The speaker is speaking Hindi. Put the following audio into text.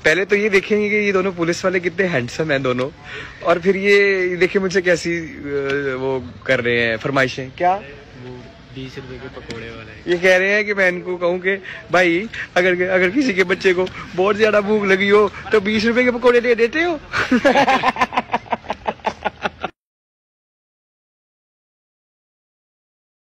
पहले तो ये देखेंगे कि ये दोनों पुलिस वाले कितने हैंडसम हैं दोनों, और फिर ये देखिए मुझे कैसी वो कर रहे हैं फरमाइशें। क्या 20 रुपए के पकोड़े वाले ये कह रहे हैं कि मैं इनको कहूँ कि भाई अगर किसी के बच्चे को बहुत ज्यादा भूख लगी हो तो 20 रुपए के पकोड़े दे देते हो।